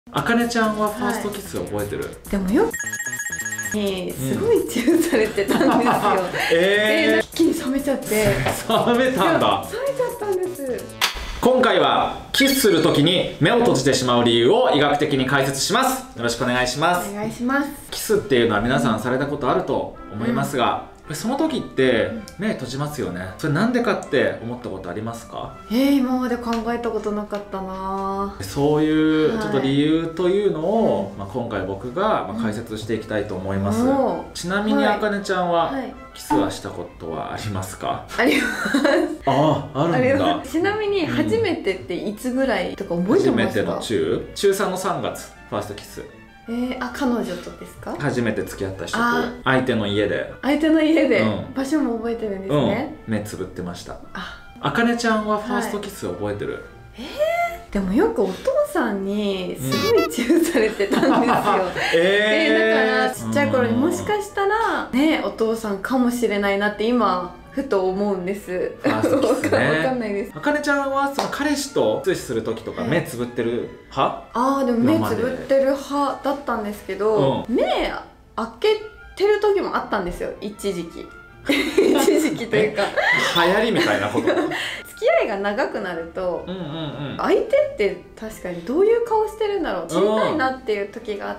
あかねちゃんはファーストキス覚えてる？ でもよくにすごいチューされてたんですよ。一気に冷めちゃって。 冷めたんだ。 冷めちゃったんです。 今回はキスするときに目を閉じてしまう理由を医学的に解説します。よろしくお願いします。 お願いします。 キスっていうのは皆さんされたことあると思いますが、その時って目閉じますよね。それなんでかって思ったことありますか？ 今まで考えたことなかったな。 そういうちょっと理由というのを、今回僕が解説していきたいと思います。ちなみにあかねちゃんはキスはしたことはありますか？ あります。 あるんだ。 ちなみに初めてっていつぐらいとか覚えてますか？ 初めての中3の3月ファーストキス。 彼女とですか？初めて付き合った人と相手の家で場所も覚えてるんですね。 目つぶってました。あかねちゃんはファーストキス覚えてる？ でもよくお父さんにすごいチューされてたんですよ。だからちっちゃい頃にもしかしたらね、お父さんかもしれないなって今ふと思うんです。 ファーストキスね。 わかんないです。 あかねちゃんはその彼氏とキスする時とか目つぶってる派？ でも目つぶってる派だったんですけど、目開けてる時もあったんですよ、一時期。一時期というか流行りみたいなこと。 付き合いが長くなると、相手って確かにどういう顔してるんだろう、知りたいなっていう時があって、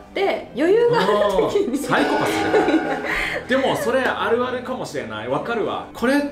余裕がある時にサイコパスでもそれあるあるかもしれない。わかるわ。これって、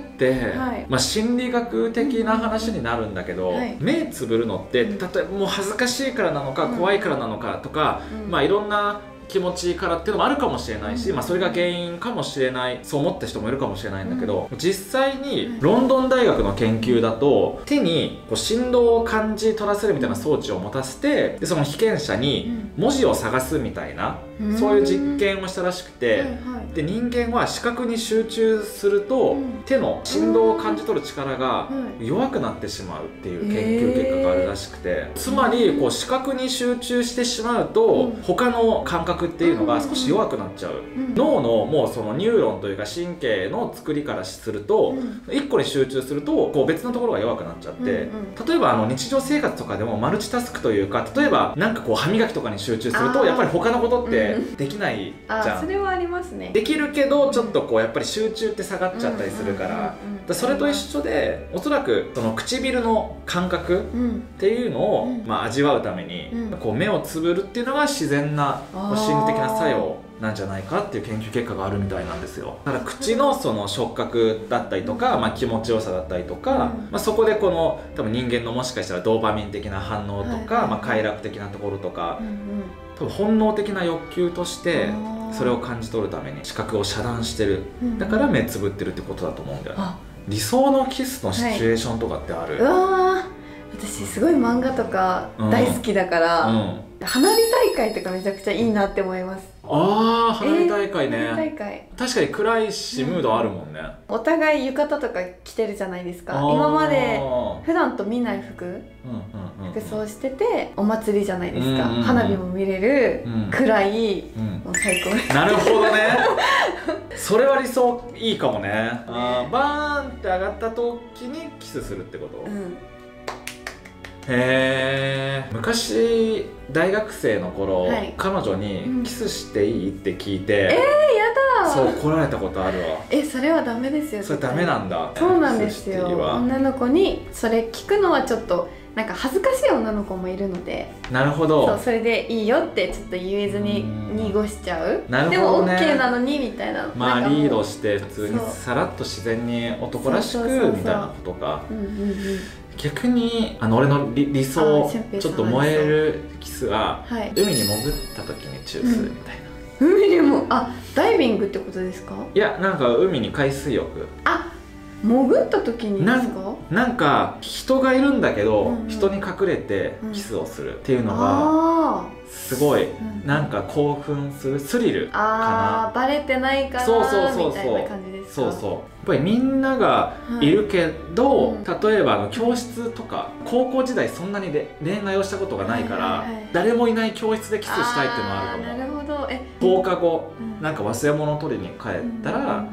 心理学的な話になるんだけど、目つぶるのって例えばもう恥ずかしいからなのか、怖いからなのかとか、いろんな気持ちからっていうのもあるかもしれないし、それが原因かもしれない、そう思った人もいるかもしれないんだけど、実際にロンドン大学の研究だと手にこう振動を感じ取らせるみたいな装置を持たせて、でその被験者に文字を探すみたいな、そういう実験をしたらしくて、で人間は視覚に集中すると手の振動を感じ取る力が弱くなってしまうっていう研究結果があるらしくて、つまりこう視覚に集中してしまうと他の感覚っていうのが少し弱くなっちゃう。脳のもうそのニューロンというか神経の作りからすると、1個に集中するとこう別のところが弱くなっちゃって、例えば日常生活とかでもマルチタスクというか、例えばなんかこう歯磨きとかに集中するとやっぱり他のことってできないじゃん。 それはありますね。 できるけどちょっとこうやっぱり集中って下がっちゃったりするから、それと一緒で、おそらくその唇の感覚っていうのを味わうためにこう目をつぶるっていうのが自然な心理的な作用なんじゃないかっていう研究結果があるみたいなんですよ。だから口のその触覚だったりとか、気持ちよさだったりとか、そこでこの多分人間のもしかしたらドーパミン的な反応とか、快楽的なところとか、多分本能的な欲求としてそれを感じ取るために視覚を遮断してる。だから目つぶってるってことだと思うんだよね。理想のキスのシチュエーションとかってある？ 私すごい漫画とか大好きだから、花火大会とかめちゃくちゃいいなって思います。 花火大会ね。 花火大会確かに暗いしムードあるもんね。 お互い浴衣とか着てるじゃないですか。今まで普段と見ない服装してて、お祭りじゃないですか。花火も見れる、暗い、もう最高です。 なるほどね。それは理想いいかもね。バーンって上がった時にキスするってこと？昔大学生の頃、彼女にキスしていいって聞いて、 やだ。 そう怒られたことあるわ。 それはダメですよ。 それダメなんだ。 そうなんですよ。女の子にそれ聞くのはちょっとなんか恥ずかしい女の子もいるので。 なるほど。 それでいいよってちょっと言えずに濁しちゃう。 なるほどね。 でも OK なのにみたいな。 リードして普通にさらっと自然に男らしくみたいなことか。逆に俺の理想ちょっと燃えるキスは、海に潜った時にチューするみたいな。 海にもダイビングってことですか？ いや、なんか海に海水浴。 潜った時にですか？ なんか人がいるんだけど、人に隠れてキスをするっていうのがすごいなんか興奮するスリルかな。 バレてないかなみたいな感じですか？ そうそう。やっぱりみんながいるけど、例えば教室とか高校時代そんなに恋愛をしたことがないから、誰もいない教室でキスしたいっていうのはあるかも。 なるほど。 放課後なんか忘れ物を取りに帰ったら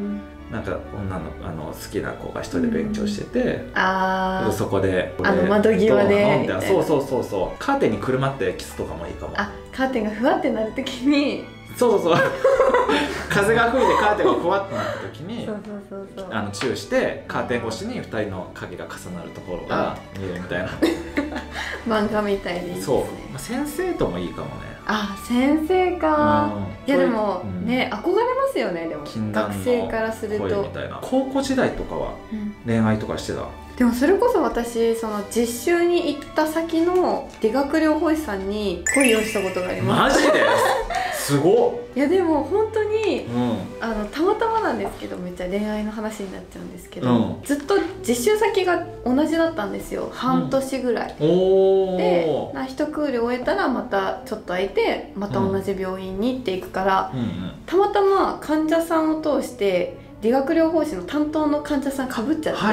なんか女の好きな子が一人で勉強してて、そこで窓際でそうカーテンにくるまってキスとかもいいかも。 カーテンがふわってなるときにそう風が吹いてカーテンがふわってなった時にチューしてカーテン越しに2人の影が重なるところが見えるみたいな漫画みたいでいいですね。 そう、先生ともいいかもね。 先生か。いやでもね、憧れますよね。でも学生からすると。 高校時代とかは恋愛とかしてた？ でもそれこそ私、その実習に行った先の理学療法士さんに恋をしたことがあります。 マジで？すごっ。 いやでも本当に、たまたまなんですけど、めっちゃ恋愛の話になっちゃうんですけど、ずっと実習先が同じだったんですよ。半年ぐらい、で一クール終えたらまたちょっと空いてまた同じ病院に行っていくから、たまたま患者さんを通して理学療法士の担当の患者さんかぶっちゃって、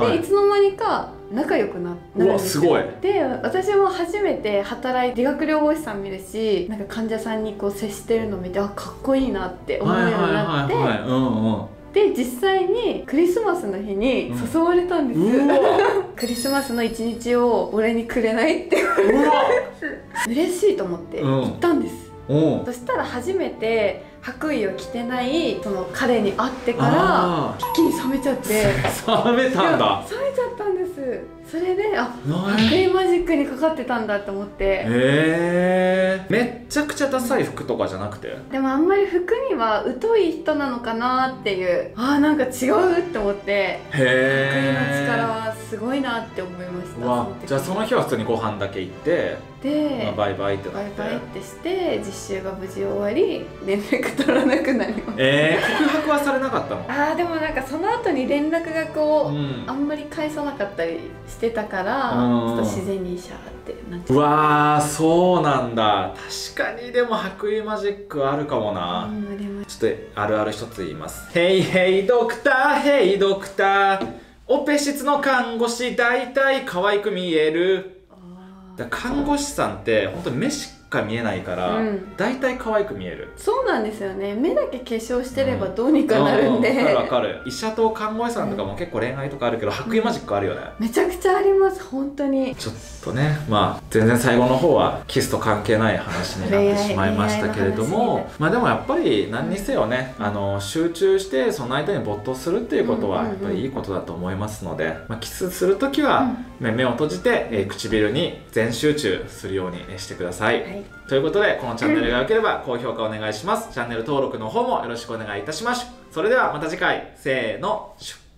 でいつの間にか仲良くなるんですよ。で私も初めて理学療法士さん見るし、なんか患者さんにこう接してるのを見てかっこいいなって思うようになって、で実際にクリスマスの日に誘われたんです、クリスマスの一日を俺にくれないって言われて嬉しいと思って行ったんです。そしたら初めて白衣を着てないその彼に会ってから一気に冷めちゃって。 冷めたんだ。 冷めちゃったんです。それで白衣マジックにかかってたんだと思って。 めっちゃくちゃダサい服とかじゃなくて、 でもあんまり服には疎い人なのかなっていう、なんか違うって思って、白衣の力はすごいなって思いました。 じゃあその日は普通にご飯だけ行ってで、 バイバイってバイバイってして実習が無事終わり、連絡取らなくなりました。 告白はされなかったの？ でもなんかその後に連絡がこう、あんまり返さなかったりしてたから、ちょっと自然にシャーってなっちゃった。 うわー、そうなんだ。確かに。でも白衣マジックあるかもな。ちょっとあるある一つ言います。ヘイヘイドクター、ヘイドクター、オペ室の看護師大体可愛く見える。看護師さんって本当に目しか見えないから、大体可愛く見える。 そうなんですよね。目だけ化粧してればどうにかなるんで。 わかる。医者と看護師さんとかも結構恋愛とかあるけど、白衣マジックあるよね。 めちゃくちゃあります、本当に。 ちょっとね、全然最後の方はキスと関係ない話になってしまいましたけれども、でもやっぱり何にせよね、集中してその間に没頭するっていうことはやっぱりいいことだと思いますので、キスする時は目を閉じて唇に全集中するようにしてください。ということで、このチャンネルが良ければ高評価お願いします。チャンネル登録の方もよろしくお願いいたします。それではまた次回、せーの。